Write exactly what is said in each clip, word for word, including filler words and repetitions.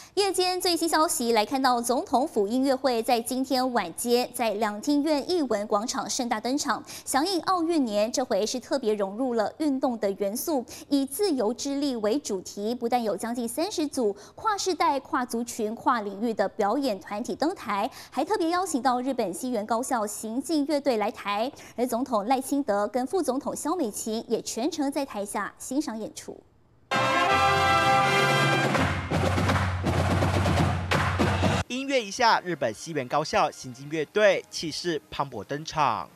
夜间最新消息来看到，总统府音乐会在今天晚间在两厅院艺文广场盛大登场，响应奥运年，这回是特别融入了运动的元素，以自由之力为主题，不但有将近三十组跨世代、跨族群、跨领域的表演团体登台，还特别邀请到日本西园高校行进乐队来台，而总统赖清德跟副总统萧美琴也全程在台下欣赏演出。 音乐一下，日本西园高校行进乐队气势磅礴登场。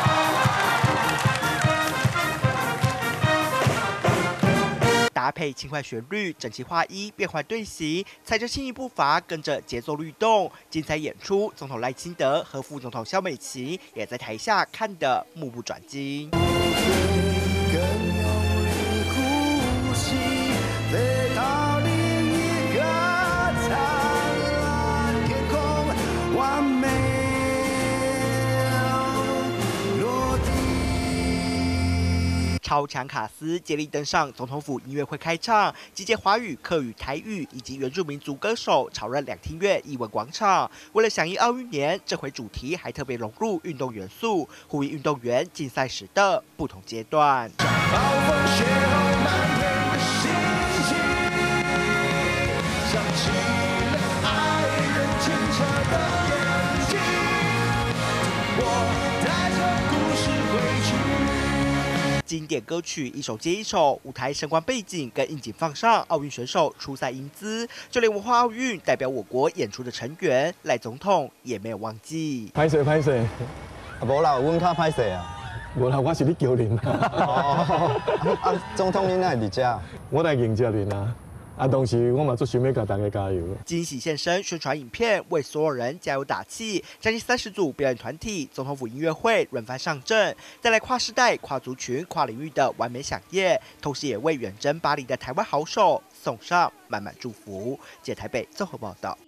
搭配轻快旋律，整齐划一，变换队形，踩着轻盈步伐，跟着节奏律动，精彩演出。总统赖清德和副总统萧美琴也在台下看得目不转睛。 超强卡司接力登上总统府音乐会开唱，集结华语、客语、台语以及原住民族歌手，炒热两厅院艺文广场。为了响应奥运年，这回主题还特别融入运动元素，呼应运动员竞赛时的不同阶段。 经典歌曲一首接一首，舞台声光背景跟应景放上奥运选手出赛英姿，就连文化奥运代表我国演出的成员赖总统也没有忘记。 歹势歹势， 啊无啦，阮较歹势啊。 无啦，我是你教练啊。 哦，啊，总统恁哪会伫遮？ 我来迎接恁啊。 啊，同时我嘛做想要甲大家加油。 惊喜现身宣传影片，为所有人加油打气。将近三十组表演团体，总统府音乐会轮番上阵，带来跨世代、跨族群、跨领域的完美飨宴，同时也为远征巴黎的台湾好手送上满满祝福。记者台北综合报道。